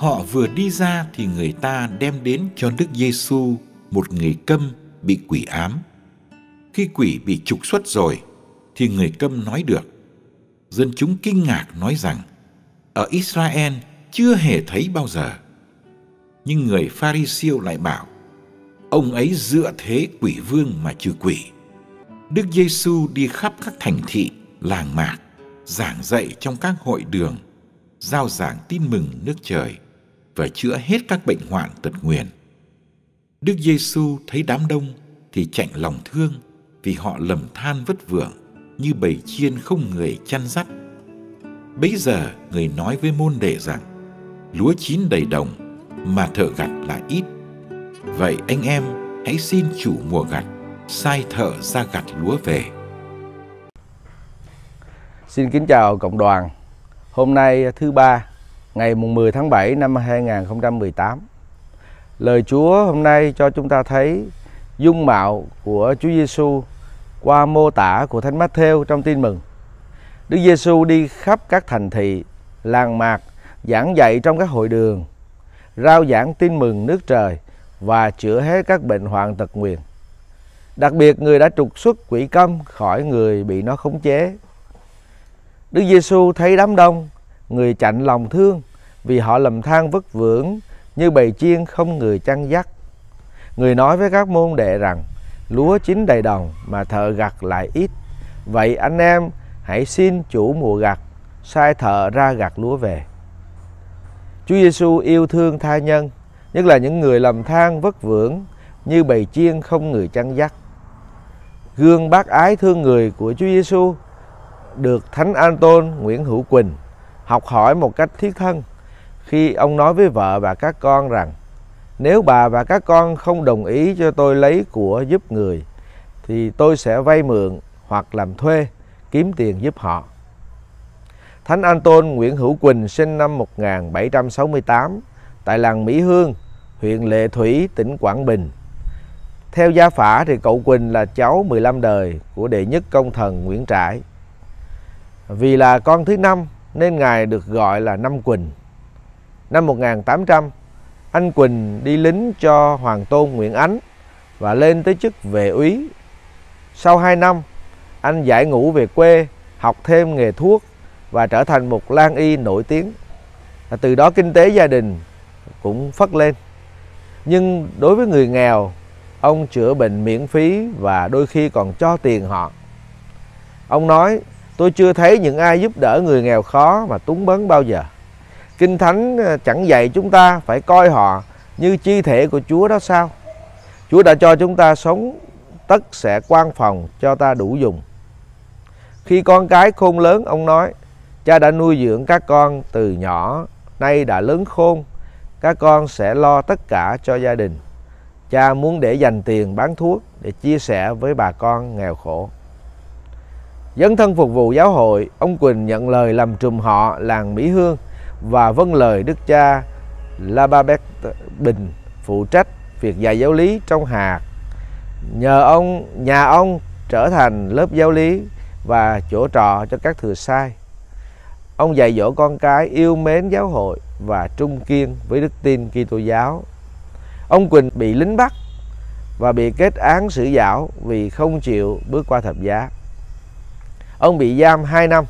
Họ vừa đi ra thì người ta đem đến cho Đức Giêsu một người câm bị quỷ ám. Khi quỷ bị trục xuất rồi thì người câm nói được. Dân chúng kinh ngạc nói rằng ở Israel chưa hề thấy bao giờ. Nhưng người Pha-ri-siêu lại bảo ông ấy dựa thế quỷ vương mà trừ quỷ. Đức Giêsu đi khắp các thành thị, làng mạc, giảng dạy trong các hội đường, rao giảng tin mừng nước trời và chữa hết các bệnh hoạn tật nguyền. Đức Giêsu thấy đám đông thì chạnh lòng thương vì họ lầm than vất vưởng như bầy chiên không người chăn dắt. Bấy giờ người nói với môn đệ rằng lúa chín đầy đồng mà thợ gặt là ít. Vậy anh em hãy xin chủ mùa gặt sai thợ ra gặt lúa về. Xin kính chào cộng đoàn. Hôm nay thứ Ba, ngày 10 tháng 7 năm 2018. Lời Chúa hôm nay cho chúng ta thấy dung mạo của Chúa Giêsu qua mô tả của Thánh Mát-thêu trong Tin mừng. Đức Giêsu đi khắp các thành thị, làng mạc, giảng dạy trong các hội đường, rao giảng tin mừng nước trời và chữa hết các bệnh hoạn tật nguyền. Đặc biệt người đã trục xuất quỷ câm khỏi người bị nó khống chế. Đức Giêsu thấy đám đông, người chạnh lòng thương vì họ lầm than vất vưởng như bầy chiên không người chăn dắt. Người nói với các môn đệ rằng lúa chín đầy đồng mà thợ gặt lại ít. Vậy anh em hãy xin chủ mùa gặt sai thợ ra gặt lúa về. Chúa Giêsu yêu thương tha nhân, nhất là những người lầm than vất vưởng như bầy chiên không người chăn dắt. Gương bác ái thương người của Chúa Giêsu được Thánh An-tôn Nguyễn Hữu Quỳnh học hỏi một cách thiết thân khi ông nói với vợ và các con rằng nếu bà và các con không đồng ý cho tôi lấy của giúp người thì tôi sẽ vay mượn hoặc làm thuê kiếm tiền giúp họ. Thánh An-tôn Nguyễn Hữu Quỳnh sinh năm 1768 tại làng Mỹ Hương, huyện Lệ Thủy, tỉnh Quảng Bình. Theo gia phả thì cậu Quỳnh là cháu 15 đời của đệ nhất công thần Nguyễn Trãi. Vì là con thứ 5 nên ngài được gọi là Năm Quỳnh. Năm 1800, anh Quỳnh đi lính cho Hoàng tôn Nguyễn Ánh và lên tới chức vệ úy. Sau 2 năm, anh giải ngũ về quê, học thêm nghề thuốc và trở thành một lang y nổi tiếng. Từ đó kinh tế gia đình cũng phất lên. Nhưng đối với người nghèo, ông chữa bệnh miễn phí và đôi khi còn cho tiền họ. Ông nói, tôi chưa thấy những ai giúp đỡ người nghèo khó mà túng bấn bao giờ. Kinh Thánh chẳng dạy chúng ta phải coi họ như chi thể của Chúa đó sao? Chúa đã cho chúng ta sống, tất sẽ quan phòng cho ta đủ dùng. Khi con cái khôn lớn, ông nói, cha đã nuôi dưỡng các con từ nhỏ, nay đã lớn khôn, các con sẽ lo tất cả cho gia đình. Cha muốn để dành tiền bán thuốc để chia sẻ với bà con nghèo khổ. Dấn thân phục vụ giáo hội, ông Quỳnh nhận lời làm trùm họ làng Mỹ Hương và vâng lời đức cha La Ba Bét Bình phụ trách việc dạy giáo lý trong hạt. Nhờ nhà ông trở thành lớp giáo lý và chỗ trọ cho các thừa sai. Ông dạy dỗ con cái yêu mến giáo hội và trung kiên với đức tin Kitô giáo. Ông Quỳnh bị lính bắt và bị kết án xử giảo vì không chịu bước qua thập giá. Ông bị giam 2 năm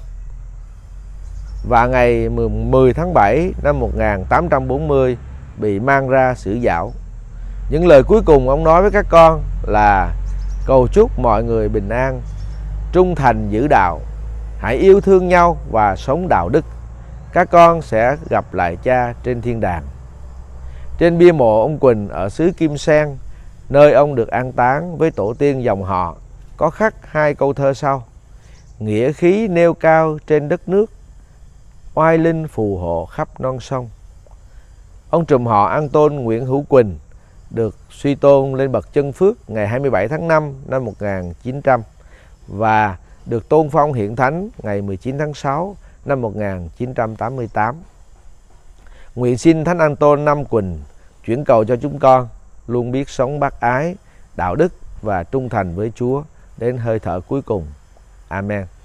và ngày 10 tháng 7 năm 1840 bị mang ra xử giảo. Những lời cuối cùng ông nói với các con là cầu chúc mọi người bình an, trung thành giữ đạo, hãy yêu thương nhau và sống đạo đức. Các con sẽ gặp lại cha trên thiên đàng. Trên bia mộ ông Quỳnh ở xứ Kim Sen, nơi ông được an táng với tổ tiên dòng họ, có khắc 2 câu thơ sau: nghĩa khí nêu cao trên đất nước, oai linh phù hộ khắp non sông. Ông trùm họ An-tôn Nguyễn Hữu Quỳnh được suy tôn lên bậc chân phước ngày 27 tháng 5 năm 1900 và được tôn phong hiện thánh ngày 19 tháng 6 năm 1988. Nguyện xin Thánh An-tôn Năm Quỳnh chuyển cầu cho chúng con luôn biết sống bác ái, đạo đức và trung thành với Chúa đến hơi thở cuối cùng. Amen.